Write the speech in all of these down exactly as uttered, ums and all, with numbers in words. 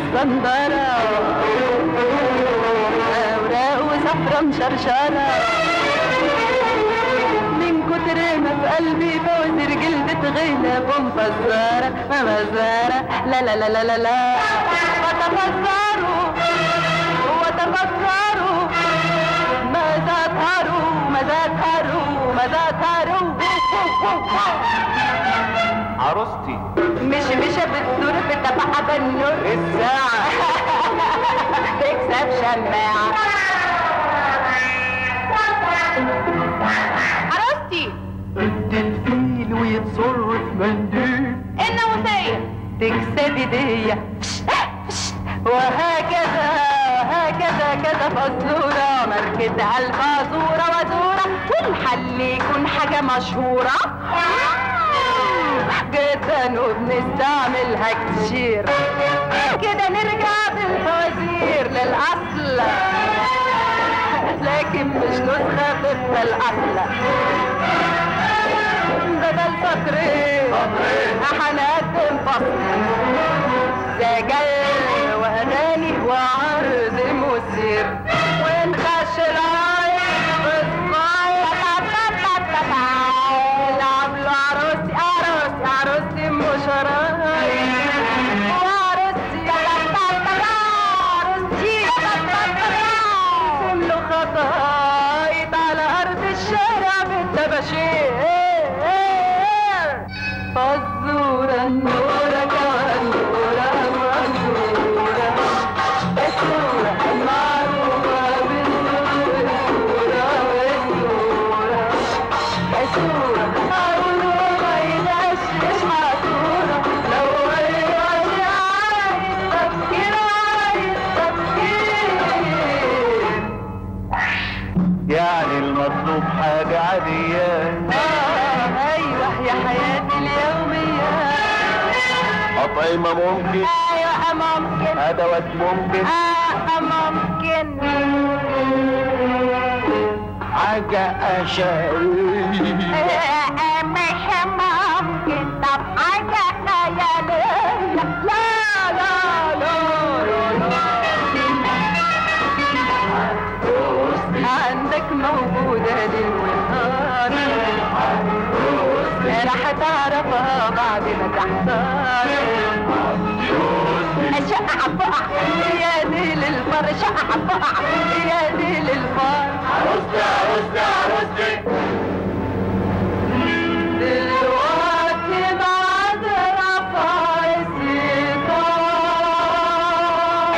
الصندرة، أوراق وزفرة مشرشرة، من كتر ما في قلبي بوزر جلدة غلب ومفزرة مفزرة. لا لا لا لا لا لا وتفزروا وتفزروا ماذا تروا ماذا تروا ماذا تروا. عروستي مش مش بتدور بتبقى بالنور الساعة تكسب شماعة. عروستي ادي الفيل ويتصر في منديل الناموسية تكسب ايديا وهكذا هكذا كذا فزورة ماركتها الفازورة وزورة والحل يكون حاجة مشهورة جدا وبنستعملها كتير كده نرجع بالفوازير للأصل لكن مش نسخة طبق الأصل. بدل سطرين هنقدم فصل سجل وأغاني وعرض مثير ونخش العين بالصايع نلعب له عروسي عروسي عروسي مش رايح وعروسي عروسي نرسم له خطايط على أرض الشارع بالطباشير. فزورة النورة كالنورة منورة الصورة المعروفة بالنور الصورة والنورة الصورة عيونه ما ينشش عطورة لو عايز عايز تفكير عايز تفكير. يعني المطلوب حاجة عادية. آه أيوة يا حياتي اليومية. أطعمة ممكن. أيوة ممكن. أدوات ممكن. آه ممكن. حاجة أشعرية. مش ممكن. طب حاجة خيالية. لا لا لا لا عندك موجودة ليل ونهار راح تعرفها بعد ما تحتار. شقة عبقع يا دي للفر شقة عبقع يا دي للفر. عروستي عروستي عروستي دلوقتي بعد رفع الستار.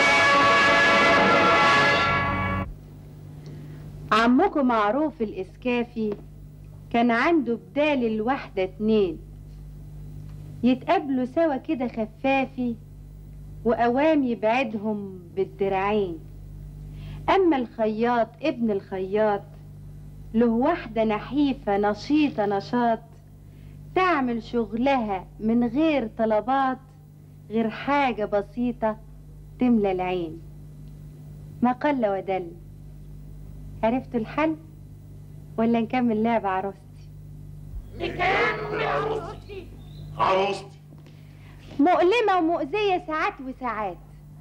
عمكم معروف الإسكافي كان عنده بدال الواحدة اتنين يتقابلوا سوا كده خفافي وقوام يبعدهم بالدراعين. أما الخياط ابن الخياط له واحدة نحيفة نشيطة نشاط تعمل شغلها من غير طلبات غير حاجة بسيطة تملى العين. ما قل ودل. عرفتوا الحل ولا نكمل لعبة عروستي؟ نكمل عروستي. عروستي مؤلمة ومؤذية ساعات وساعات.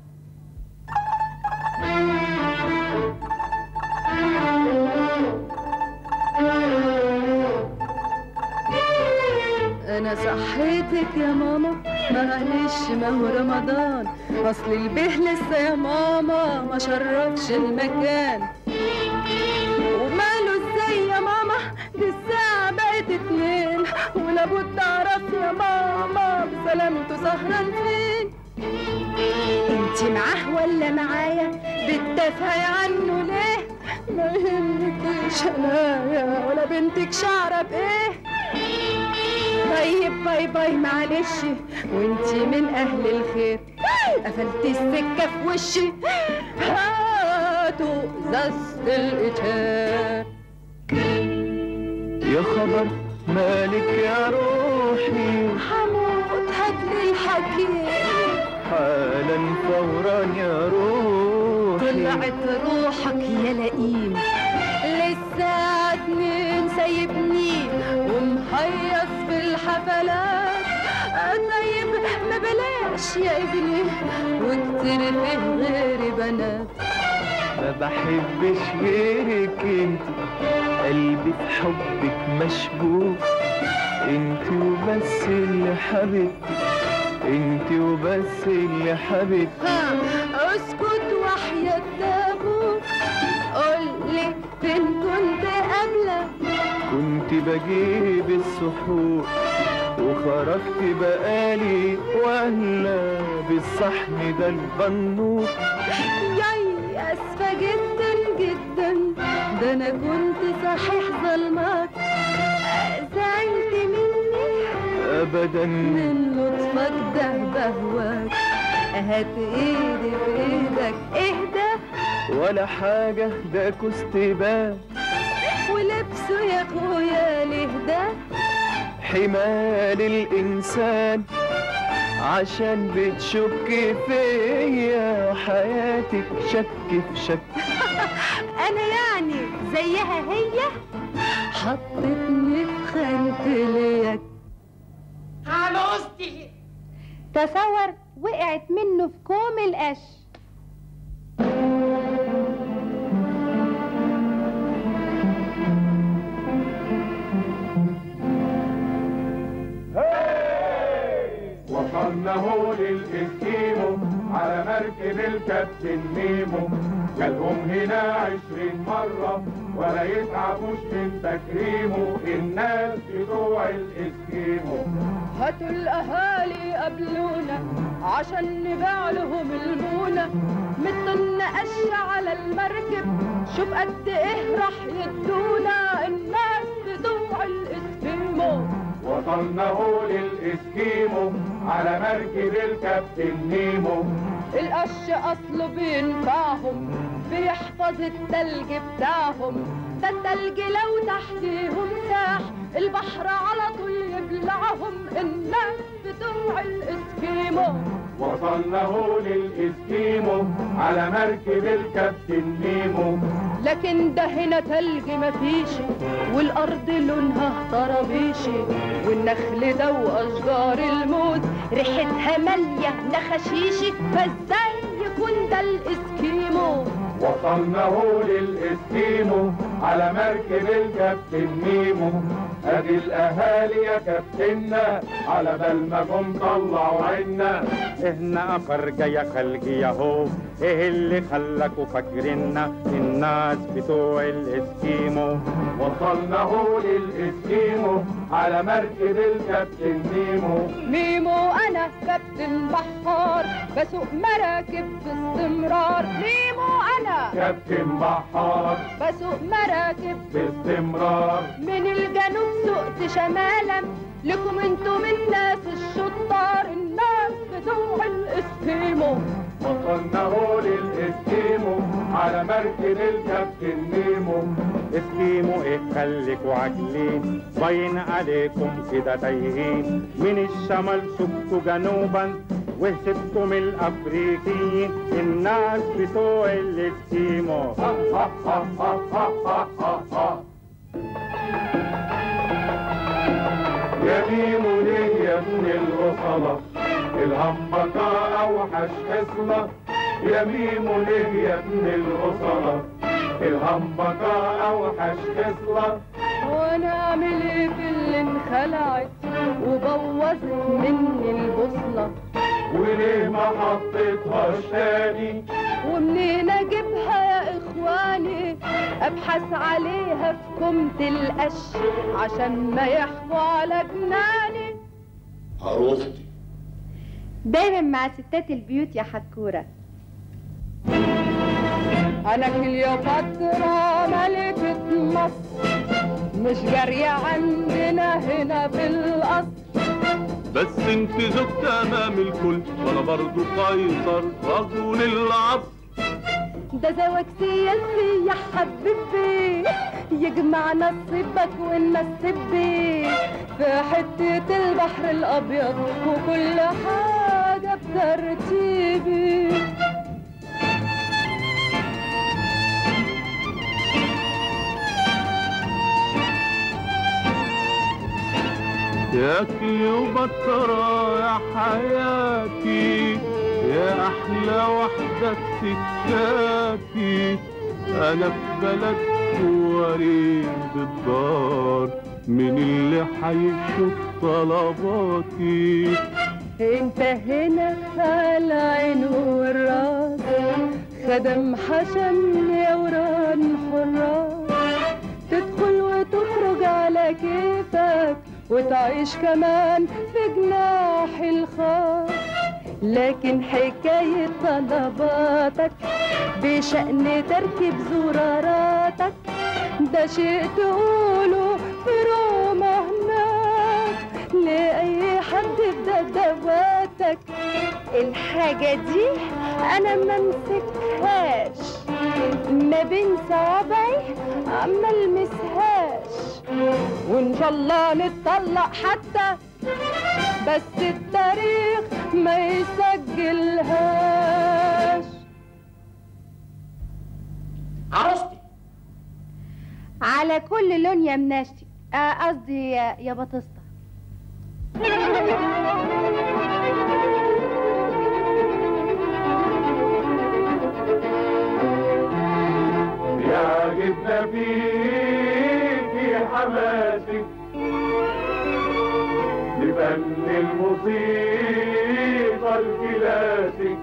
أنا صحيتك يا ماما معلش ما هو رمضان أصل البه لسه يا ماما ما شرفش المكان. وماله ازاي يا ماما دي الساعة بقت اتنين ولابد أعرف يا ماما بسلامته سهران فين. انتي معاه ولا معايا بتدافعي عنه ليه؟ ما يهمكيش هنايا ولا بنتك شعرة بايه. طيب باي باي معلش وانتي من اهل الخير قفلتي السكة في وشي هاتوا ازازة الاتار. يا خبر مالك يا روحي حموت هاتلي الحكيم حالا فورا يا روحي. طلعت روحك يا لئيم للساعة اتنين سايبني ومهيص في الحفلات طيب ما بلاش يا ابني، وكتير فيه غيري بنات. ما بحبش غيرك انت، قلبي في حبك مشبوك، انت وبس اللي حبيبتي، انت وبس اللي حبيبتي. ها اسكت وحياة ابوك، قولي فين كنت قبلك؟ كنت بجيب السحور وخرجت بقالي وهلا بالصحن ده البنوك. ياي اسفة جدا جدا، ده انا كنت صحيح ظلمك، زعلت مني ابدا من لطفك ده بهواك. هات ايدي في ايدك اهدى، ولا حاجة ده كستبان، ولبسه يا اخويا لهدى. حمال الإنسان عشان بتشك فيا، حياتك شك في شك. انا يعني زيها هي، حطتني في خانة ليك. عروستي تصور وقعت منه في كوم القش. وصلنا هو للإسكيمو على مركب الكابتن نيمو، جالهم هنا عشرين مرة ولا يتعبوش من تكريمه الناس بتوع الإسكيمو. هاتوا الاهالي قبلونا عشان نبيع لهم المونة، متن قش على المركب، شوف قد ايه راح يدونا الناس بتوع الاسكيمو. وصلنا هو للإسكيمو على مركب الكابتن نيمو، القش اصله بينفعهم، بيحفظ التلج بتاعهم، ده التلج لو تحتيهم ساح البحر على طول يبلعهم الناس بتوع الاسكيمو. وصلنا هو للإسكيمو على مركب الكابتن نيمو، لكن ده هنا تلج مفيش، والارض لونها طرابيشي، والنخل ده واشجار الموز ريحتها ماليه نخشيشي، فازاي يكون ده الاسكيمو؟ وصلنا هو للإسكيمو على مركب الكابتن نيمو، ادي الاهالي يا كابتننا على بال ما جم طلعوا عنا. احنا افرجة يا خلقي ياهو، ايه اللي خلاكوا فاكريننا الناس بتوع الاسكيمو. وصلنا هو للإسكيمو على مركب الكابتن نيمو، ميمو انا كابتن بحار بسوق مراكب باستمرار، ميمو انا كابتن بحار بسوق مراكب باستمرار، من الجنوب سقت شمالا، لكم انتم الناس الشطار الناس بتوع الاسكيمو. وصلنا هو للإسكيمو على مركب الكابتن نيمو. اسكيمو ايه خليكوا عاجلين، باين عليكم كده تايهين، من الشمال سبتوا جنوبا وسبتم الافريقيين الناس بتوع الاسكيمو. يا ميمو ليه يا ابن الأصلة، الهمبكة أوحش خصلة، يا ميمو ليه يا ابن الأصلة، الهمبكة أوحش خصلة. وانا اعمل ايه في اللي انخلعت وبوظت مني البوصلة، وليه ما حطيتهاش تاني، ومنين اجيبها يا اخواني، ابحث عليها في كومة القش عشان ما يحكوا على جناني. عروستي دايما مع ستات البيوت يا حكورة. انا كليوباترا ملكة مصر، مش جارية عندنا هنا في القصر، بس انت زوجت امام الكل، وانا برضو قيصر رجل العصر. ده زواج سياسي يا حبيبي، يجمع نصيبك والنصيبي في حتة البحر الأبيض، وكل حاجة بترتيبي. يا كليوباترا يا حياتي، يا أحلى وحدة في سكاتي، أنا في بلد وريد الدار، من اللي حيشوف طلباتي. انت هنا على عين والراس، خدم حشم يا وران حراس، تدخل وتخرج على كيفك وتعيش كمان في جناحي الخاص. لكن حكاية طلباتك بشأن تركيب زراراتك ده شيء تقوله في روما هناك لأي حد بدواتك. الحاجة دي أنا ما مسكهاش ما بين صوابعي ما المسهاش، وإن شاء الله نتطلق حتى بس التاريخ ما يسجلهاش. عروستي على كل لون يا مناشتي، قصدي يا, يا بطسطة. يعجبنا فيكي حماسك بفن الموسيقى الكلاسيك.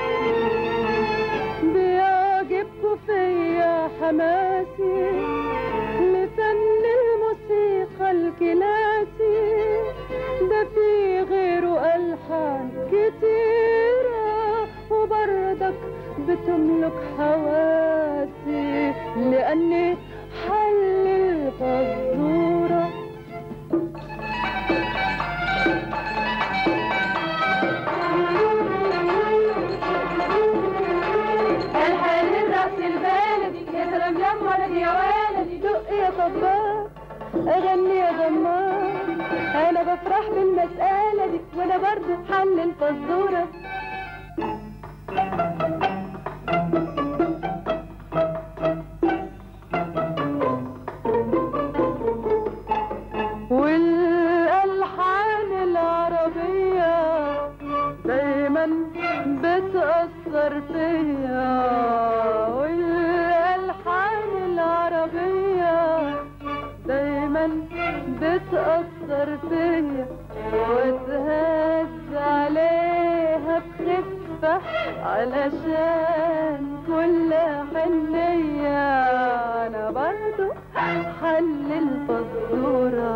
بيعجبكوا فيا حماسي لفن الموسيقى الكلاسي، ده في غيره ألحان كتيرة وبردك بتملك حواسي، لأني حل الفزورة. الحل الرأس البلدي يا سلام يا ولدي يا ولدي، دق يا طباخ أغني يا غمار، أنا بفرح بالمسألة دي وأنا برضه حل الفزورة. والألحان العربية دايما بتأثر فيا، والألحان العربية دايما بتأثر فيا، واتهز عليها بخفة علشان كل حنية أنا برضو حل الفزورة.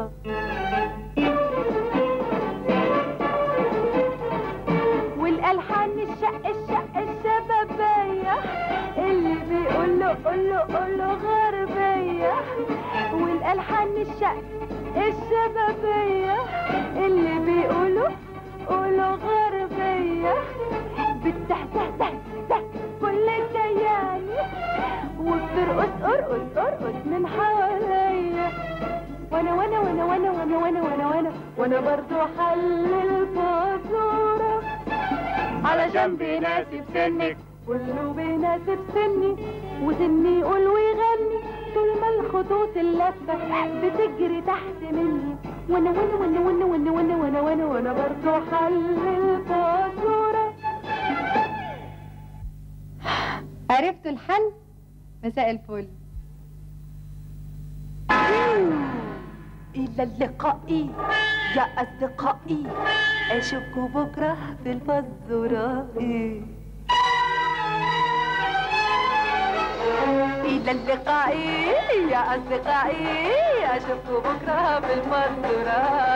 والألحان الشق الشق الشبابية اللي بيقوله قوله قوله غربية، والألحان الشق الشبابية اللي بيقوله قوله غربية، بتحتحتح كل الليالي وبترقص ارقص ارقص من حواليا، وانا وانا وانا وانا وانا وانا وانا وانا وانا برضو حل الفزورة، علشان بيناسب سنك كله بيناسب سني، وسني يقول ويغني طول ما الخطوط اللفة بتجري تحت مني، وانا وانا وانا وانا وانا وانا وانا وانا وانا برضو حل الفزورة. عرفت الحل؟ مساء الفل. إلى اللقاء يا أصدقائي، أشوفكوا بكرة في الفزورة. إلى اللقاء يا أصدقائي، أشوفكوا بكرة في الفزورة.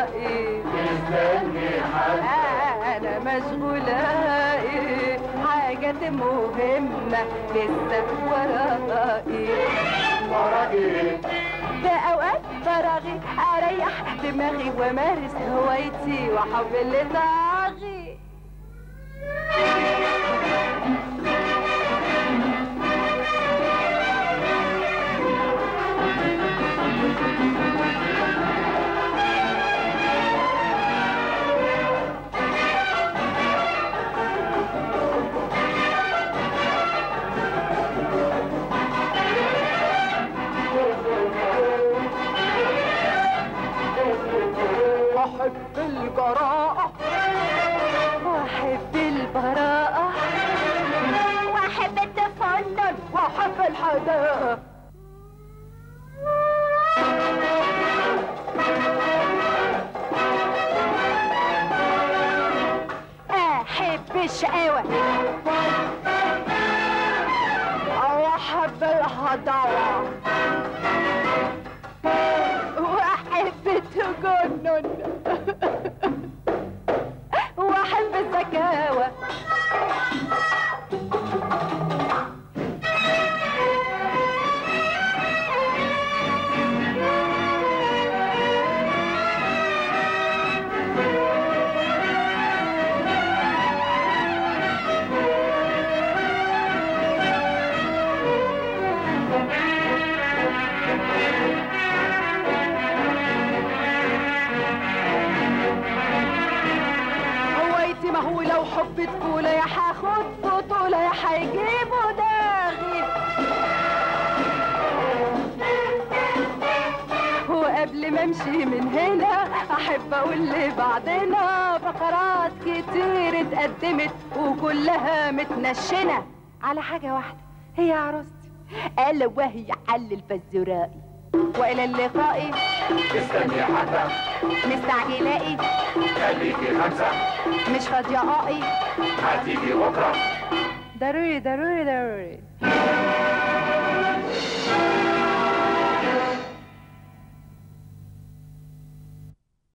مستني حد أنا مشغولة حاجة مهمة لسه وراءي. وراكي في أوقات فراغي أريح دماغي وأمارس هوايتي وأحب اللي طاغي. الجراءة واحب البراءة واحب التفنن واحب الحداقة. احب الشقاوة واحب الهضاوة واحب التجنن واحب الزكاوة. ما هو لو حب طفولة يا هاخد بطولة يا هيجيبوا داغي. وقبل ما امشي من هنا احب اقول لبعضنا فقرات كتير اتقدمت وكلها متنشنة على حاجة واحدة هي عروستي الا وهي علي الفزورائي. والى اللقاء استني حتى مستعجلائي خليكي خمسة مش فاضيائي هتيجي بكرة ضروري ضروري ضروري.